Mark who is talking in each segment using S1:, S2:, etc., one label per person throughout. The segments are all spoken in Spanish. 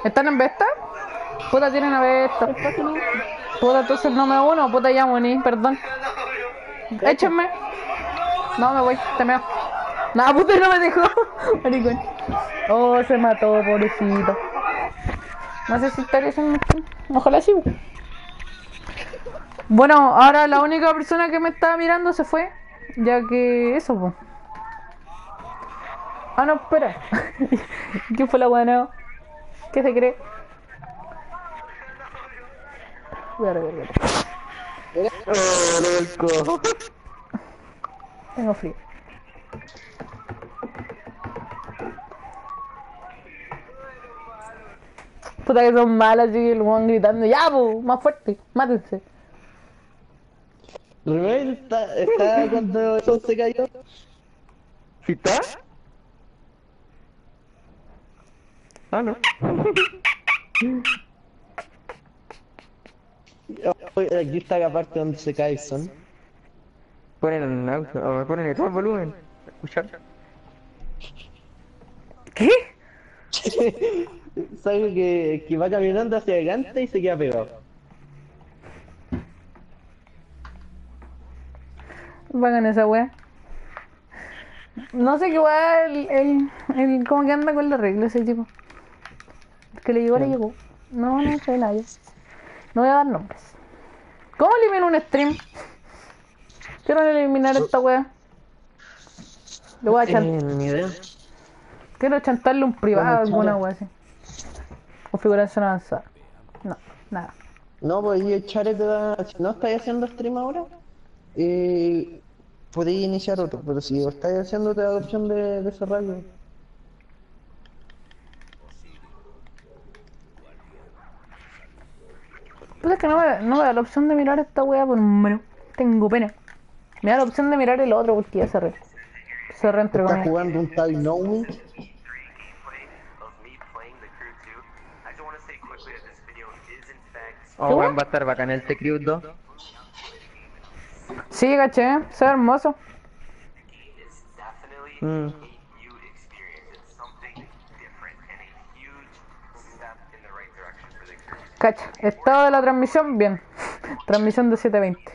S1: ¿Están en Vesta? Puta, tienen a Vesta. Puta, entonces no me uno, puta, ya moní, perdón. Échenme. No, me voy, te meo. No, puta, no me dejó. Maricón. Oh, se mató, pobrecito. No sé si estaría haciendo. Ojalá sí. Bueno, ahora la única persona que me estaba mirando se fue. Ya que eso, pues. Ah, no, espera. ¿Quién fue la buena? ¿Qué se cree? Voy a rever.
S2: Oh, loco.
S1: Tengo frío. Puta que son malas, así el weón gritando. Ya, po, más fuerte, mátense.
S2: Remake está cuando eso se cayó. ¿Sí está? Ah, no. Aquí está la parte donde se cae el son.
S3: Ponen en auto, o ponen todo el volumen. Escuchar.
S1: ¿Qué?
S2: Sabe que va caminando hacia adelante y se queda pegado.
S1: Vagan esa wea. No sé qué wea cómo que anda con la regla ese tipo. El que le llegó, le
S2: ¿Quién?
S1: llegó. No sé nadie. No voy a dar nombres. ¿Cómo elimino un stream? Quiero eliminar esta wea. Le voy a
S2: Ni idea.
S1: quiero chantarle un privado a
S2: Con
S1: alguna
S2: Chare.
S1: wea así. Configuración avanzada. No, nada.
S2: No, pues ahí el Chare te da. Si no estáis haciendo stream ahora, podéis iniciar otro. Pero si lo estáis haciendo, te da la opción de cerrarlo.
S1: Pues es que no me da la opción de mirar esta wea por un menú. Tengo pena. Me da la opción de mirar el otro porque ya cerré. Cerré entre
S2: Estás
S1: comillas.
S2: jugando un tal Know Me.
S3: Oh, weón, va a estar bacán el Secret 2.
S1: Sí, caché, se ve hermoso.
S3: Mm.
S1: Cacha, estado de la transmisión, bien. Transmisión de 720.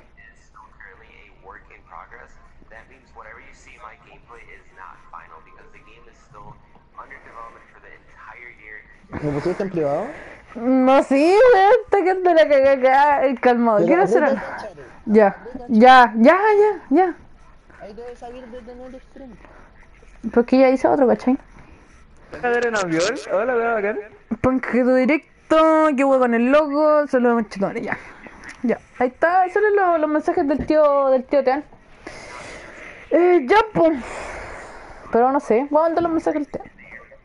S2: ¿Me pusiste en privado?
S1: No, sí, weón, está quedando la cagada. Calmado,
S2: Pero
S1: quiero hacer algo.
S2: aprieta Chare.
S1: Ya, ya.
S2: Ahí debes salir de tener stream.
S1: Porque ya hice otro, ¿cachai?
S3: ¿A ver en avión? Hola, weón, bacán.
S1: Panqueto directo, que huevo con el logo, solo manchetones, ya. Ya, ahí está, ahí salen los mensajes del tío Tean. Ya, pues. Pero no sé, voy a mandar los mensajes del Tean.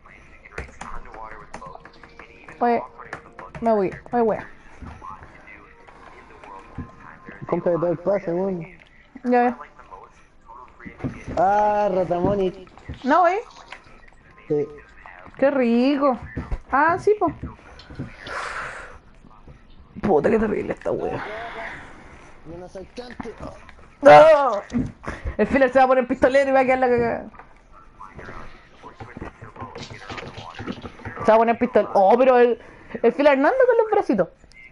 S1: Oye, me voy, wea.
S2: Cómprate todo el pase, weón.
S1: Ya,
S2: Ah, Ratamoni.
S1: no, wey.
S2: Sí.
S1: Qué rico. Ah, sí, pues. Puta, qué terrible esta wea.
S2: Y un asaltante.
S1: ¡No! El filler se va a poner pistolero y va a quedar la cagada. Se va a poner pistolero. Oh, pero el filler no anda con los bracitos.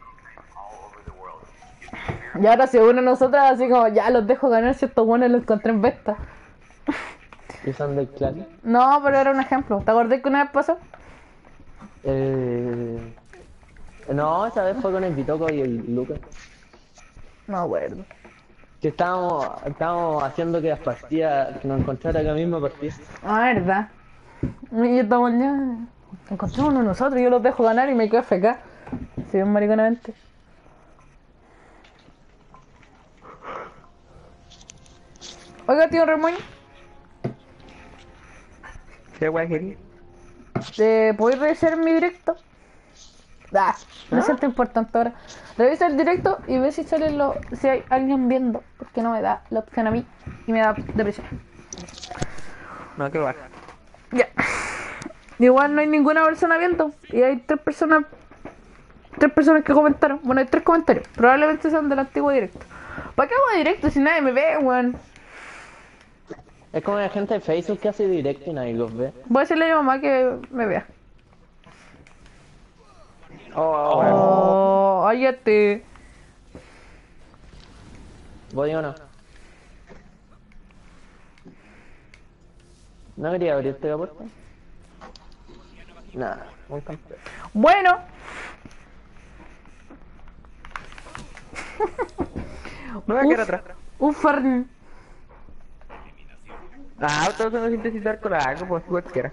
S1: Y ahora se une a nosotros así como, ya los dejo ganar si estos buenos los encontré en Vesta.
S2: ¿Y son del clan?
S1: No, pero era un ejemplo. ¿Te acordás que una vez pasó?
S2: No, esa vez fue con el Bitoco y el Lucas.
S1: No me acuerdo.
S2: Que estábamos haciendo que las partidas, que nos encontrara acá misma partida.
S1: Ah, verdad. Y estamos ya. Encontrémonos nosotros, yo los dejo ganar y me quedo FK. Si bien mariconamente. Oiga, tío Ramón,
S3: ¿Qué weón quería?
S1: ¿podéis revisar mi directo? Me siento importante ahora. Revisa el directo y ve si si hay alguien viendo, porque no me da la opción a mí y me da depresión.
S3: No, qué va.
S1: Ya. Igual no hay ninguna persona viendo y hay tres personas que comentaron. Bueno, hay tres comentarios. Probablemente sean del antiguo directo. ¿Para qué hago directo si nadie me ve, weón?
S2: Es como la gente de Facebook que hace directo y nadie los ve.
S1: Voy a decirle a mi mamá que me vea.
S3: Bueno.
S1: Oh, cállate.
S2: ¿Voy o no? ¿No quería abrirte la puerta? Nada, un campeón.
S1: Bueno.
S3: Me voy a quedar atrás.
S1: Un farn.
S3: Ah, todos son sintetizar con algo, pues cualquiera.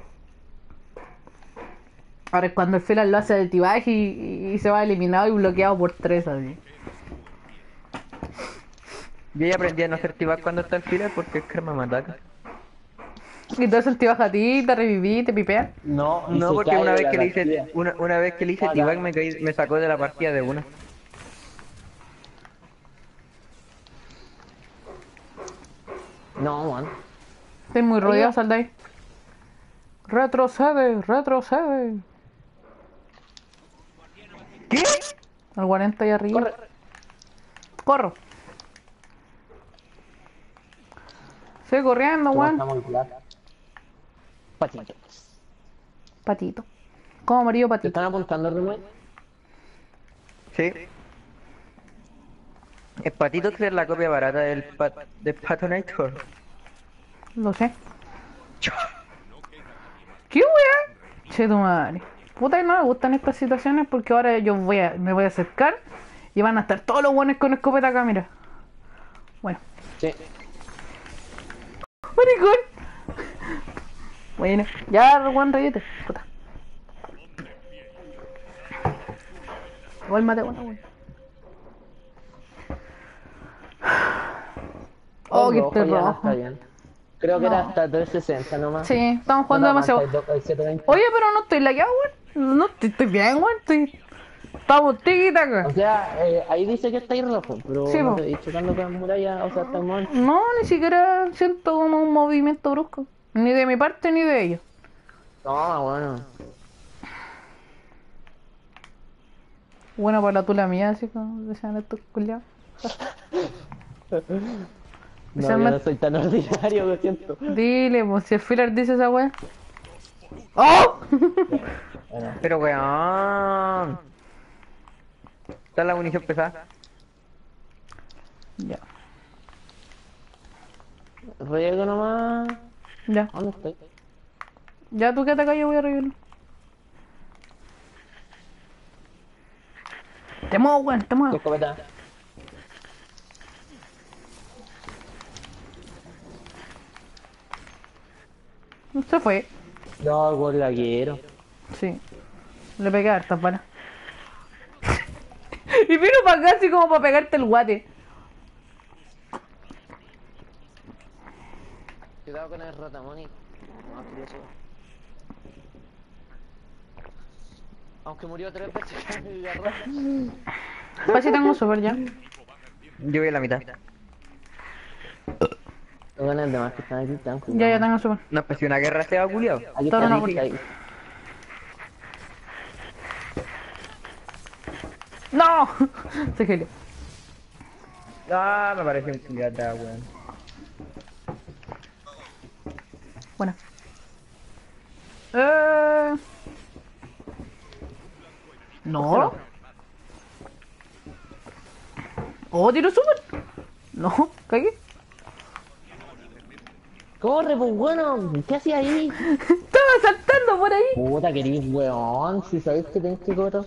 S1: Ahora es cuando el Filan lo hace de tibaje y se va eliminado y bloqueado por 3 así.
S3: Yo ya aprendí a no hacer tibac cuando está el filler porque es karma me ataca.
S1: Y entonces el tibaje a ti, te reviví, te pipea.
S2: No, y
S3: No,
S2: se
S3: porque
S2: cae
S3: una
S2: de
S3: vez
S2: la
S3: que le hice
S2: partida.
S3: una vez que le hice tibac me sacó de la partida de una.
S2: No, man.
S1: Estoy muy rodeado, sal de ahí. Retrocede, retrocede.
S3: ¿Qué?
S1: Al 40 ahí arriba.
S2: Corre.
S1: Corro. Sigue corriendo,
S2: ¿Cómo
S1: weón.
S2: estamos en plata? Patito.
S1: Patito. ¿Cómo amarillo
S2: ¿Te
S1: patito?
S2: están apuntando, Rubén?
S3: Sí. El patito que es la copia barata del Patonator.
S1: Lo sé. ¿Qué weón? Che tu madre. Puta que no me gustan estas situaciones porque ahora me voy a acercar y van a estar todos los buenos con escopeta acá, mira. Bueno.
S2: Sí.
S1: Maricón. Bueno, ya Juan reyete. Puta. Igual mate bueno, weón. Oh, que estoy
S2: ya no
S1: rojo.
S2: está bien. Creo que era
S1: No.
S2: hasta 360 nomás.
S1: Sí, estamos jugando
S2: No te
S1: demasiado.
S2: aguantas el 720.
S1: Oye, pero no estoy lagueado, weón. No estoy bien, weón. Estamos tiquitaca.
S2: O sea, ahí dice que estáis rojo, pero
S1: Sí,
S2: no
S1: po.
S2: te he dicho chocando con muralla, o sea, está mal.
S1: No, ni siquiera siento como un movimiento brusco. Ni de mi parte ni de ellos.
S2: No, bueno.
S1: Bueno, para la tula mía, así como decían estos culiados.
S2: No,
S1: sea,
S2: yo
S1: me-
S2: no soy tan ordinario, lo siento.
S1: Dile, pues si el filler dice esa weá. ¡Oh!
S2: Bueno,
S3: Pero weón. Está la munición pesada.
S1: Ya,
S2: riego nomás.
S1: ya.
S2: ¿Dónde estoy?
S1: Ya tú quédate acá, yo voy a reírlo. Te muevo, weón, te
S2: ¿Qué
S1: muevo.
S2: escopeta?
S1: Se fue.
S2: No, por la quiero.
S1: Sí. Le pegué hartas balas. Y vino para acá así como para pegarte el guate.
S2: Cuidado con el rotamoni. No, curioso. Aunque murió 3 veces con el garra.
S1: Pues si tengo super ya.
S3: Yo voy a la mitad.
S2: Los ganas de más que están aquí, están cuidado.
S1: Ya tengo super.
S3: No, pues si una guerra se va culiado.
S2: Aquí
S1: Toro
S2: está,
S1: no,
S2: aquí, ahí.
S1: ¡No! Se geló.
S3: Ah, me parece un culiado atrás, weón.
S1: Buena. No. Oh, tiro super. No, cagué.
S2: Corre, pues bueno, ¿qué hacía ahí?
S1: Estaba saltando por ahí.
S2: Puta, querís weón, si sabéis que tenés que correr.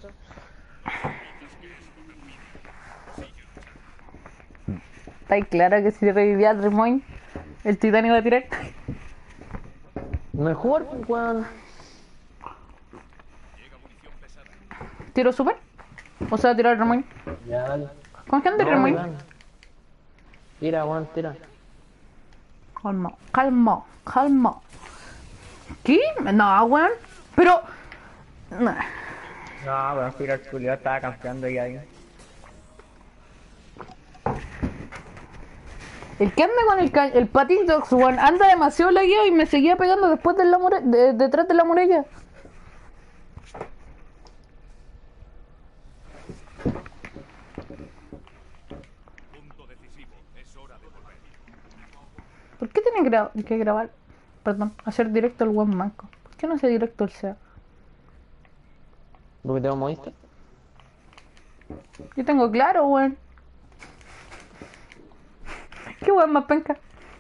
S1: Está ahí claro que si revivía al Remoin, el titán iba a tirar.
S2: Mejor, pues weón.
S1: ¿Tiro super? O sea, tirar el Remoin.
S2: Ya, dale.
S1: ¿Con qué anda el
S2: No,
S1: Remoin?
S2: weón. Tira, weón, tira.
S1: Calma, calma, calma. ¿Qué? No, weón. Pero... Nah.
S3: No, weón, mira, el culiado estaba campeando ahí.
S1: El que anda con el Patitox, weón, anda demasiado lagueado y me seguía pegando después de detrás de la muralla. ¿Por qué tiene que grabar? Perdón, hacer directo el one manco. ¿Por qué no hace directo el SEA?
S2: Porque tengo modista.
S1: Yo tengo claro, weón. Qué weón más penca.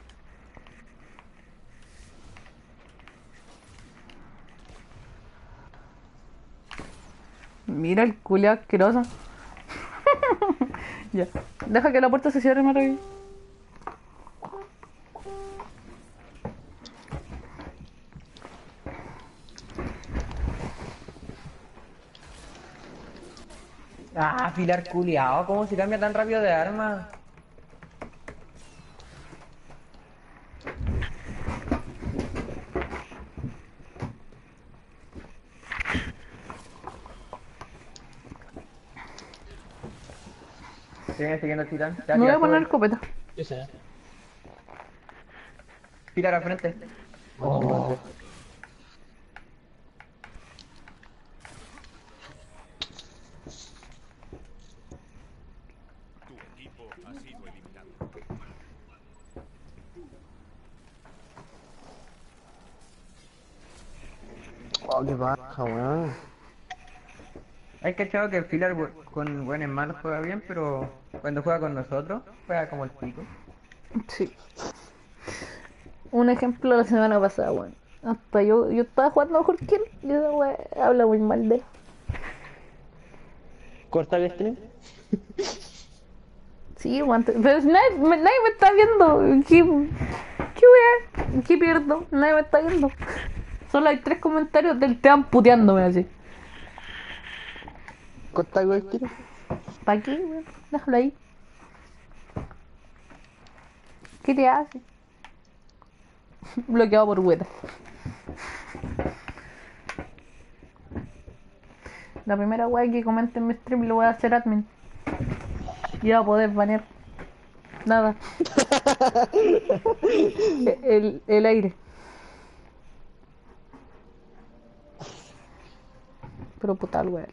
S1: Mira el culiao asqueroso. Ya. Deja que la puerta se cierre, me reí.
S3: Ah, Pilar culiao, ¿cómo se cambia tan rápido de arma? Se viene siguiendo el titán. Ya,
S1: Me voy
S3: tira,
S1: a poner
S3: sube.
S1: escopeta.
S2: Yo sé.
S3: Pilar al frente.
S2: Oh. Oh, qué baja, weón.
S3: Hay cachado que el Pilar con buenos malos juega bien, pero cuando juega con nosotros, juega como el pico.
S1: Sí. Un ejemplo la semana pasada, weón. Hasta yo estaba jugando mejor que él y esa weón habla muy mal de él.
S2: ¿Corta el stream?
S1: Sí, weón. Pero si nadie me está viendo. ¿Qué weón? ¿Qué pierdo? Nadie me está viendo. Solo hay 3 comentarios del Team puteándome así.
S2: ¿Corta el stream?
S1: ¿Para qué, weón? Déjalo ahí. ¿Qué te hace? Bloqueado por hueta. La primera weá que comente en mi stream lo voy a hacer admin. Y va a poder banear. Nada. El aire. Pero puta el weá.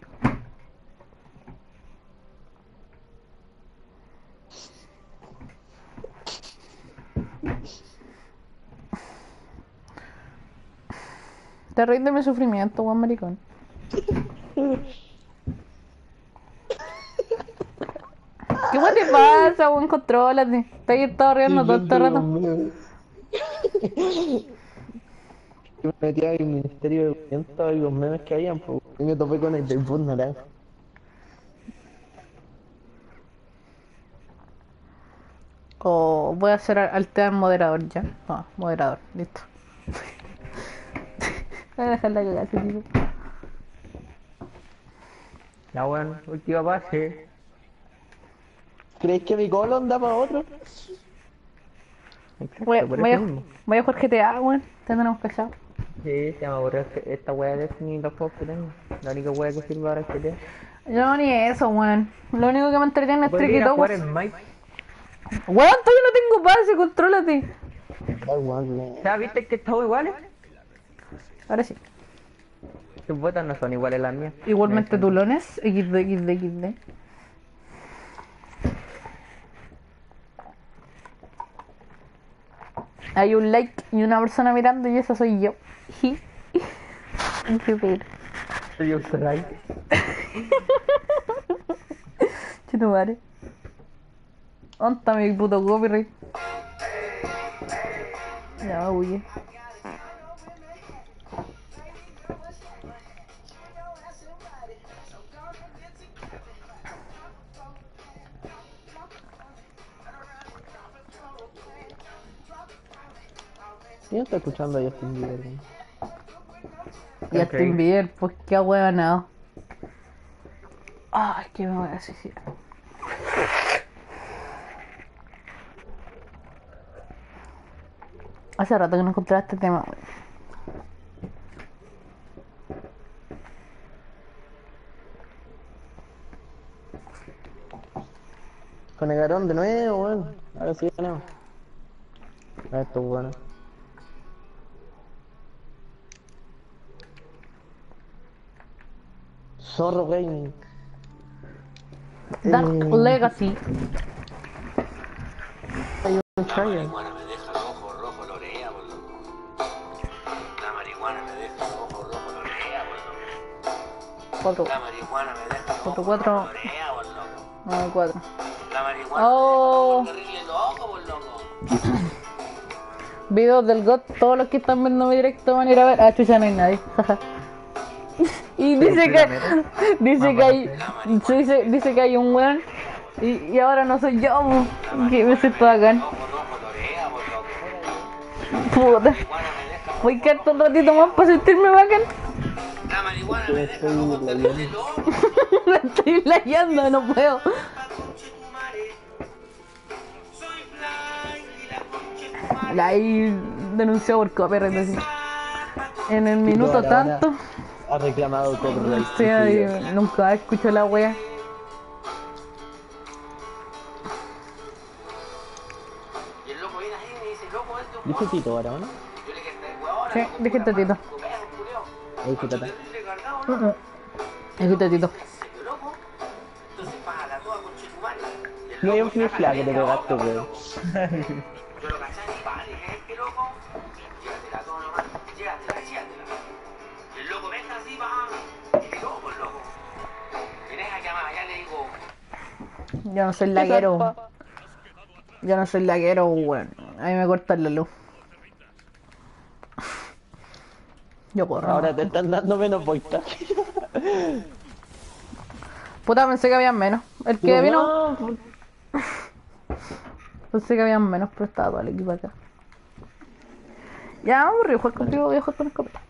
S1: Te reís de mi sufrimiento, weón maricón. ¿Qué weón te pasa, weón? Contrólate. Te has estado riendo todo este rato.
S2: Yo me metí al Ministerio de Viento y los memes que habían, pues, y me topé con el del bus naranja.
S1: O voy a hacer al tema moderador ya. No, moderador, listo. Voy a dejar la cagada, ese tipo.
S3: Ya, weón, última pase.
S2: ¿Crees que mi colon da para otro?
S3: Exacto, por eso mismo.
S1: Voy a jugar GTA, weón. Te tenemos cachado.
S3: Sí, se me aburrió esta wea de Destiny y los juegos que tengo. La única wea que sirve ahora es GTA.
S1: Yo ni eso, weón. Lo único que me entretiene es
S3: Podría
S1: Tricky
S3: ir a jugar
S1: Towers.
S3: en Mike.
S1: Weón, todavía no tengo pase, contrólate.
S2: Ay, weón,
S3: O sea, ¿viste que estamos iguales?
S1: Ahora sí.
S3: Tus botas no son iguales las mías.
S1: Igualmente
S3: Me
S1: tulones. XD. Hay un like y una persona mirando y esa soy yo. Qué pena.
S3: Soy un strike.
S1: Chito madre. ¿Dónde está mi puto copyright? Ya me huye.
S2: ¿Quién está escuchando a Justin Bieber? ¿No?
S1: Ya estoy bien, pues qué ahueonado. Ay, que me voy a suicidar. Hace rato que no encontraba este tema, wey.
S2: Con el garón de nuevo, weón. Ahora sí ganamos. Ah, esto es bueno. Zorro Gaming.
S1: Dark Legacy.
S2: Hay un Giant.
S4: Marihuana me deja rojo, lorea, boludo. La marihuana me deja rojo, lorea, boludo.
S1: 4,
S4: La marihuana me deja loco.
S1: 4, 4,
S4: Colorea, por loco.
S1: 9, 4.
S4: La marihuana
S1: Oh,
S4: me deja terrible loco, por loco.
S1: videos del GOT, todos los que están viendo mi directo van a ir a ver. Ah, chucha, no hay nadie. Y dice que hay un weón y ahora no soy yo, que me siento bacán.
S4: Rojo, colorea, por loco.
S1: Puta.
S4: La marihuana me deja loco.
S1: Voy a quedar todo un ratito más para sentirme bacán.
S4: La marihuana me deja loco, terrible loco.
S1: Me estoy layando, no puedo.
S4: Soy blind y la concha de tu madre.
S1: La ahí denunció por copyright así. En el minuto
S2: ahora
S1: tanto.
S2: Ha reclamado copyright.
S1: Sí, ahí, nunca escucho la wea.
S4: Y el loco viene ahí y me dice, loco, esto es un
S2: Dice Tito ahora, ¿no?
S4: Yo le dije, weón,
S1: Sí, dijiste Tito.
S2: Ahí se trata.
S1: Dijiste Tito.
S4: loco. Entonces para la toda con Chetumare.
S2: No hay un flip flag que te pegaste, weón.
S4: Yo lo caché y vale, este loco. Llévatela todo nomás. Llévatela. Y el loco venga así, va. Y el loco, Tenés a llamar, ya le digo.
S1: Yo no soy laguero. Yo no soy laguero, weón. A mí me cortan la luz. Yo corro.
S2: Ahora te están dando menos voltaje.
S1: Puta, pensé que habían menos. El que vino,
S2: No,
S1: pensé que habían menos, pero estaba todo el equipo acá. Ya, aburrido jugar contigo, voy a jugar con escopeta.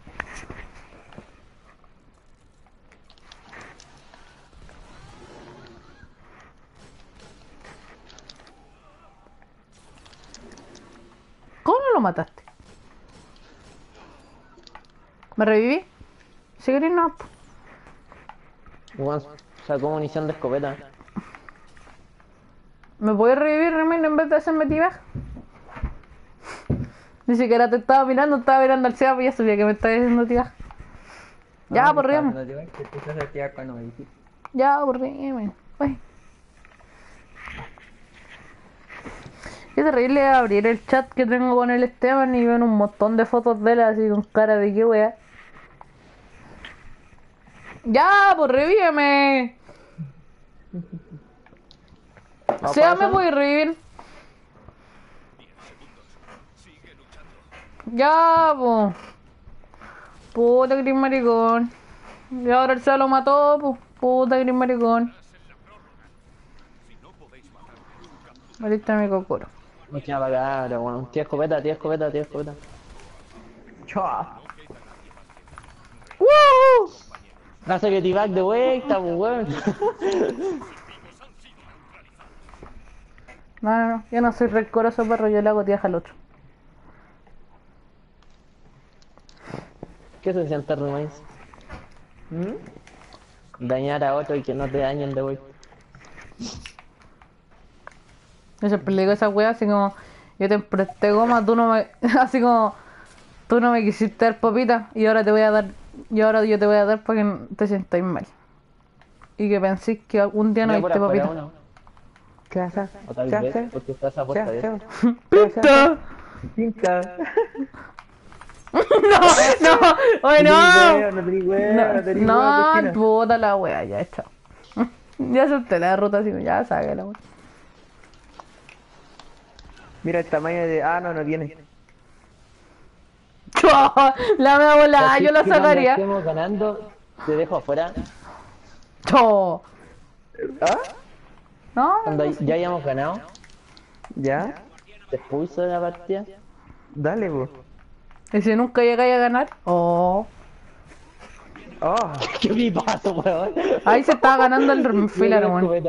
S1: ¿Cómo no lo mataste? ¿Me reviví? ¿Sí querés no?
S2: weón, sacó munición de escopeta.
S1: ¿Me puedes revivir, Remén, en vez de hacerme tibag? Ni siquiera te estaba mirando al cielo y ya sabía que me estaba haciendo tibag. Ya, por Remén. Ya, por Remén. Uy. Qué terrible abrir el chat que tengo con el Esteban y ven un montón de fotos de él así con cara de qué wea. Ya, pues revíveme. Sea, me voy a revivir. Ya, pues. Puta gris maricón. Y ahora el Seba lo mató, pues. Puta gris maricón. Ahorita mi cocoro.
S2: No queda para acá, weón. Tía escopeta.
S3: Chua.
S1: ¡Woo!
S2: Hace que T-Back de vuelta, pues, weón.
S1: No, yo no soy rencoroso, perro, yo le hago tiaja al otro.
S2: ¿Qué se siente, Rumains? Dañar a otro y que no te dañen de vuelta.
S1: Yo siempre le digo a esa wea así como, yo te presté goma, tú no me, así como, tú no me quisiste dar papita y ahora te voy a dar, y ahora yo te voy a dar para que te sientáis mal. Y que penséis que algún día no
S2: Mira por
S1: diste
S2: afuera
S1: papita.
S2: uno.
S3: ¿Qué haces?
S2: O tal
S3: ¿Qué
S2: vez,
S3: haces?
S2: porque estás a
S3: ¿Qué
S2: puerta de
S3: haces?
S1: ¡Pinta!
S3: Pinta.
S1: No, oye, no.
S3: No te di huevo, no te di huevo,
S1: No,
S3: cochina.
S1: puta la wea, ya chao. Ya acepté la ruta así, ya saqué la wea.
S3: Mira el tamaño de... Ah, no tiene.
S1: La mea volada,
S2: Así
S1: yo la
S2: que cuando
S1: sacaría.
S2: estemos ganando, te dejo afuera.
S1: Cho.
S3: ¿Ah?
S1: No,
S2: Cuando ya hayamos ganado,
S3: ¿Ya?
S2: te expulso de la partida.
S3: Dale, po.
S1: y si nunca llegáis a ganar, oh.
S3: Oh.
S2: ¿Qué me pasa, weón?
S1: Ahí se estaba ganando el filler, weón.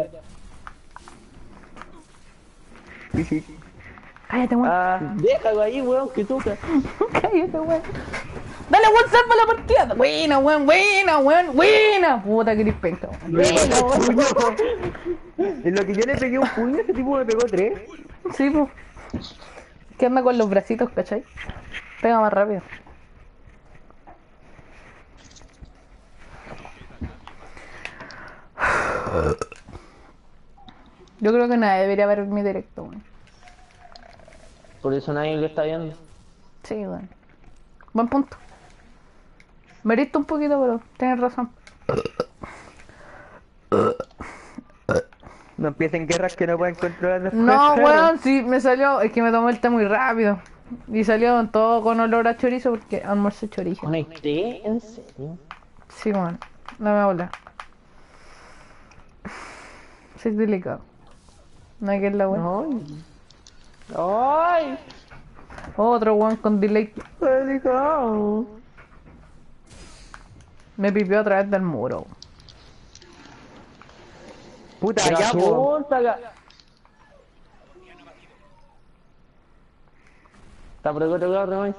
S3: Sí, sí.
S1: Cállate, weón.
S3: Ah,
S2: Déjalo ahí, weón, que toca.
S1: Cállate, weón. Dale, weón, salva la partida. Buena, weón, buena. Puta que eres penca, weón. Buena, weón.
S3: en lo que yo le pegué un puño, ese tipo me pegó 3.
S1: Sí, pues. ¿Qué anda con los bracitos, cachai? Pega más rápido. Yo creo que nadie debería ver mi directo, weón.
S2: Por eso nadie lo está viendo.
S1: Sí, weón. Buen punto. Me heriste un poquito, pero tienes razón.
S3: No empiecen guerras que no pueden controlar después.
S1: No,
S3: claro.
S1: weón, sí, me salió. Es que me tomé el té muy rápido. Y salió todo con olor a chorizo porque almuerzo chorizo.
S2: ¿Conecté? ¿En serio?
S1: Sí, weón. No me habla. Soy delicado. No hay que ir la weón.
S2: ¡Ay! ¡Ay!
S1: Otro weón con delay.
S2: ¡Delicado!
S1: Me pipió a través del muro.
S3: Puta,
S2: Pero
S3: ya, po.
S2: apunta, Está por otro lado, Ramón.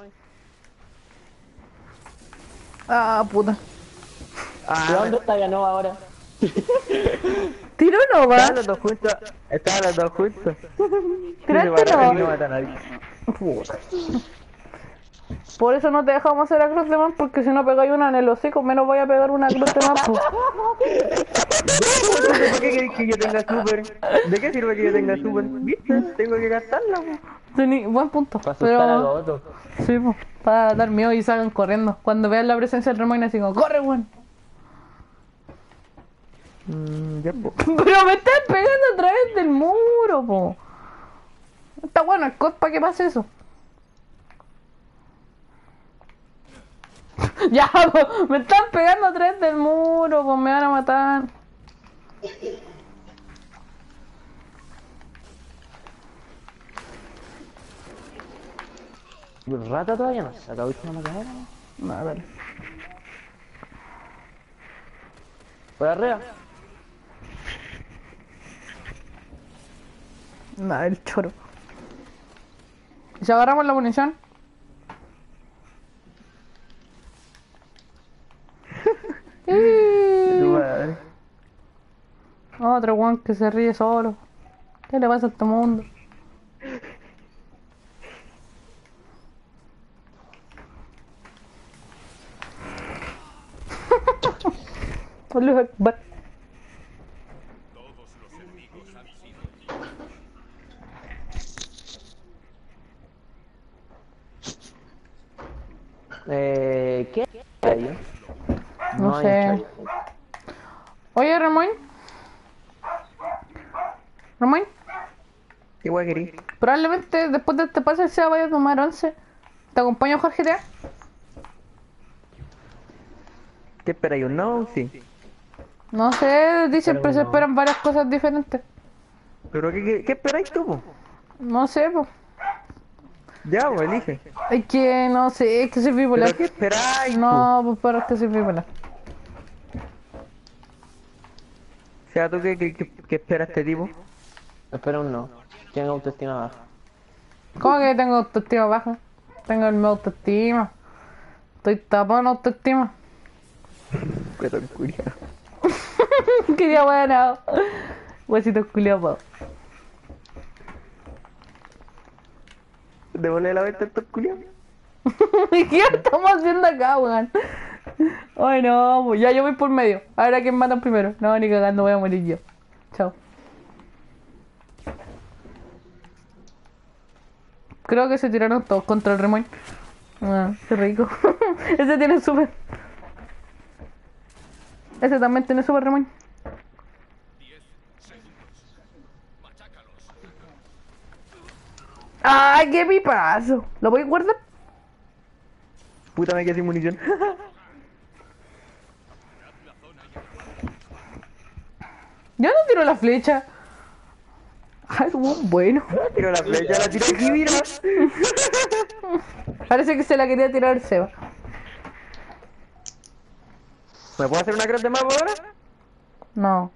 S1: Ah, puta.
S2: ¿De dónde está ganó ahora?
S1: Tiro no va.
S3: Estaban los dos juntos. Estaban los dos juntos.
S1: Tiraste
S3: Se pararon y
S1: no.
S3: no matan a nadie.
S1: Puta. Por eso no te dejamos hacer la cruz de man, porque si no pegáis una en el hocico, menos voy a pegar una cruz de man. Po.
S3: ¿Por qué querés que yo tenga super? ¿De qué sirve que yo tenga super? ¿Viste? Tengo que gastarla, po.
S1: Buen punto.
S2: Para asustar a los
S1: Pero,
S2: otros.
S1: sí, po, para dar miedo y salgan corriendo. Cuando vean la presencia del Remoine, así como, ¡corre, weón!
S3: Ya, po.
S1: Pero me estás pegando a través del muro, po. Está bueno el COD para que pase eso. Ya, po, me están pegando a través del muro, po, me van a matar.
S2: ¿El rata todavía no se acabó la macabra?
S1: No, dale.
S2: ¿Por arriba?
S1: No, el choro. ¿Y si agarramos la munición?
S3: Tu madre.
S1: Otro weón que se ríe solo. ¿Qué le pasa a este mundo? Allahu Akbar.
S2: ¿Qué? Ahí.
S1: No
S2: hay
S1: sé.
S2: chaya.
S1: Oye, Ramón. Ramón,
S3: ¿Qué guay querís?
S1: probablemente después de este pase se vaya a tomar 11. ¿Te acompaño a jugar GTA?
S3: ¿Qué esperáis? ¿Un no? Sí.
S1: No sé, siempre
S2: Pero
S1: se
S2: no.
S1: esperan varias cosas diferentes.
S3: ¿Pero qué esperáis tú, po?
S1: No sé, pues.
S3: Ya, pues elige.
S1: Es que no sé, es que soy bipolar.
S3: ¿Pero qué esperáis, po?
S1: No, pues para que soy bipolar.
S3: O sea, ¿tú qué espera este tipo?
S2: Espera un no. Tiene autoestima baja.
S1: ¿Cómo que tengo autoestima baja? Tengo el mi autoestima. Estoy tapado en autoestima.
S3: Cueto culiao.
S1: Qué día bueno. Huesitos culiados.
S3: Devolver la vuelta a estos culiados.
S1: ¿Qué estamos haciendo acá, weón? Ay, no, pues ya yo voy por medio. Ahora quién matan primero. No, ni cagando, voy a morir yo. Chao. Creo que se tiraron todos contra el Remoin. Ah, qué rico. Ese tiene super. Ese también tiene super Remoin. ¡Ay, qué pipazo! ¿Lo voy a guardar?
S3: Puta, me quedé sin munición.
S1: Yo no tiro la flecha. Ay, bueno.
S3: Tiro la flecha, la tiro aquí, mira.
S1: Parece que se la quería tirar el Seba.
S3: ¿Me puedo hacer una cruz de mapa ahora?
S1: No.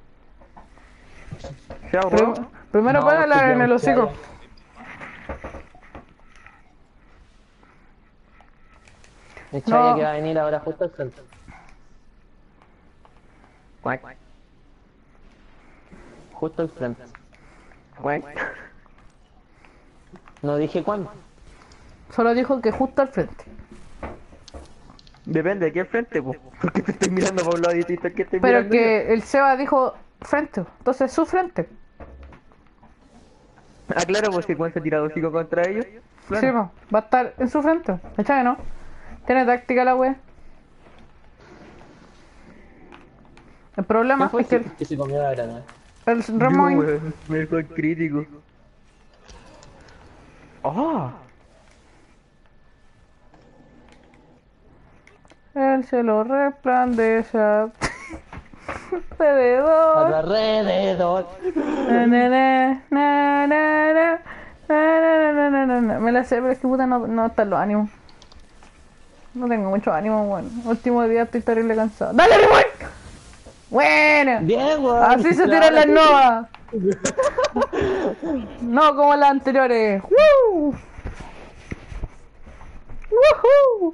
S3: Chao, bro.
S1: Primero
S2: No,
S1: pégala
S2: porque
S1: en el
S2: ya,
S1: hocico.
S2: El chaya
S1: No.
S2: que va a venir ahora justo al frente.
S3: Guay.
S2: Justo al frente.
S3: Guay.
S2: No dije cuándo.
S1: Solo dijo que justo al frente.
S3: Depende, aquí al frente, po. Porque te estoy mirando por un lado distinto al que estoy
S1: Pero
S3: mirando.
S1: que el Seba dijo frente. Entonces su frente.
S3: yo. Ah, claro, pues si cuando se tira hocico contra ellos. Claro.
S1: Sí, po, va a estar en su frente. ¿Cachai, no? Tiene táctica la wea. El problema
S2: ¿Quién fue
S1: es que...
S2: que se comió la granada?
S1: El Ramón.
S3: weón, me dejó el crítico. ¡Oh!
S1: El cielo resplandece alrededor.
S2: Alrededor.
S1: Na, na, na, na, na, na, na, na, na, na. Me la sé, pero es que puta no están los ánimos. No tengo mucho ánimo, bueno. Último día estoy terrible cansado. ¡Dale, Ramón! Buena.
S2: Bien, weón.
S1: Así se tiran las novas. No como las anteriores. ¡Woo! ¡Woohoo!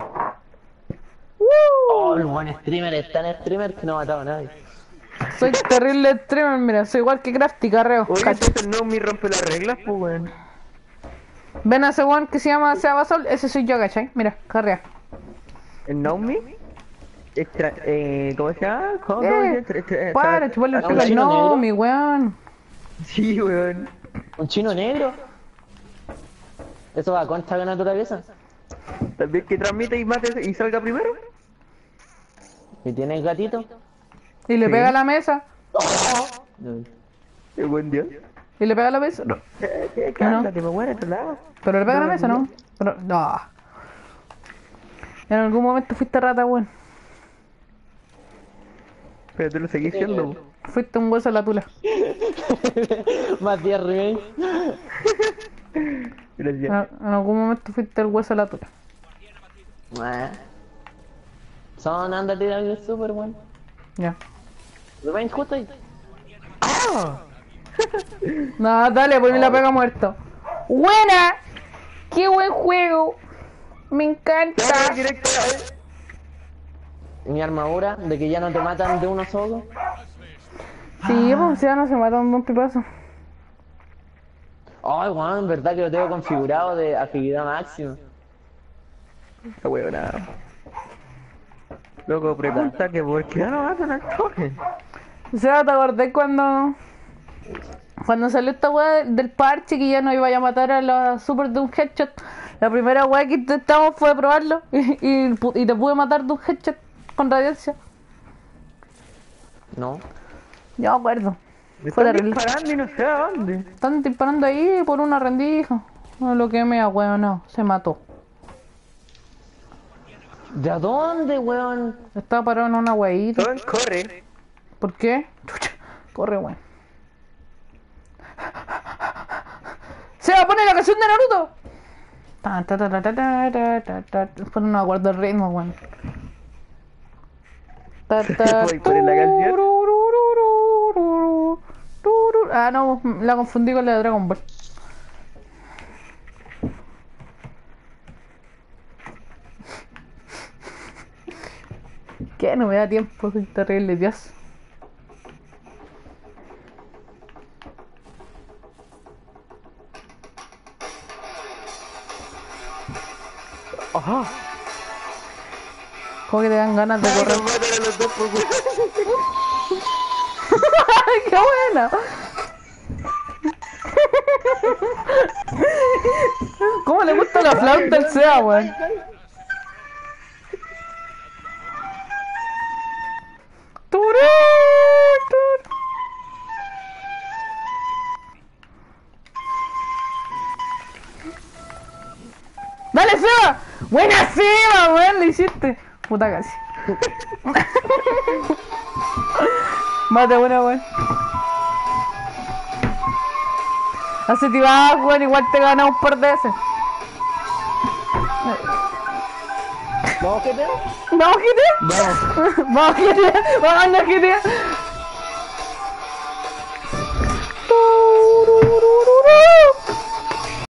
S2: Oh,
S1: ¡Woo!
S2: el buen streamer es tan streamer que no ha matado a nadie.
S1: Soy terrible streamer, mira, soy igual que Crafty, carreo.
S3: Oye,
S1: Cacha.
S3: entonces no me rompe las reglas, pues weón.
S1: Ven a ese one que se llama Sebasol, ese soy yo, ¿cachai? Mira, carrea.
S3: ¿El Naomi? ¿Cómo se llama? ¿Cómo
S1: Para, chuparle el
S2: ¿un
S1: pelo al
S2: chino
S1: no,
S2: negro?
S1: mi weón.
S3: Sí, weón.
S2: ¿Un chino negro? ¿Eso va contra la naturaleza?
S3: También que transmite y mate y salga primero.
S2: ¿Y tienes gatito?
S1: Y le
S3: Sí.
S1: pega a la mesa.
S3: Qué buen Dios.
S1: Y le pega a la mesa. No.
S3: Cállate, pues bueno, a otro lado.
S1: Pero le pega a la
S3: No,
S1: mesa, ¿no? Pero, no. En algún momento fuiste rata, weón.
S3: Pero tú lo seguís siendo.
S1: Fuiste un hueso de la tula.
S2: Más 10 remains.
S3: Gracias.
S1: En algún momento fuiste el hueso de la tula.
S2: Son anda a tirar el super, weón.
S1: Ya.
S2: Remains justo ahí.
S1: No, dale, pues me la pega muerto. ¡Buena! ¡Qué buen juego! Me encanta.
S2: Mi armadura, de que ya no te matan de uno solo.
S1: Sí, pues ya no se mata un pipazo.
S2: Ay, weón, en verdad que lo tengo configurado de agilidad máxima.
S3: Esta huevona. Loco, pregunta que por qué no matan al toque.
S1: O sea, ¿te acordás cuando salió esta weá del parche que ya no iba a matar a la super de un headshot? La primera weá que intentamos fue probarlo y te pude matar de un headshot con radiancia.
S2: No.
S1: Yo me acuerdo.
S3: Me
S1: Fue
S3: están
S1: terrible.
S3: disparando y no sé a dónde.
S1: Están disparando ahí por una rendija. No, lo que me no, se mató.
S2: ¿De dónde, weón?
S1: Estaba parado en una weadita.
S3: Son corre.
S1: ¿Por qué? Chucha, corre, weón. ¡Se va a poner la canción de Naruto! Ta, ta, ta, ta, ta, ta, ta, ta, ta. Después no me acuerdo el ritmo, weón. Ta, ta,
S3: Voy a poner la canción.
S1: turururururu, tururu. Ah, no, la confundí con la de Dragon Ball. ¿Qué? No me da tiempo, soy terrible, Dios.
S3: Ajá.
S1: ¿Cómo que te dan ganas de correr?
S3: Nos matan a los dos por weón.
S1: ¡Ay, qué buena! ¿Cómo le gusta la flauta al SEA, weón? Turú, turú. ¡Dale, Seba! ¡Buena, Seba, weón! Lo hiciste. Puta casi. Mate buena, weón. Hace tibas, weón, igual te gana un par de veces.
S2: ¿Vamos, GTA?
S1: ¿Vamos, GTA?
S2: Vamos.
S1: Vamos, GTA. Vamos, GTA.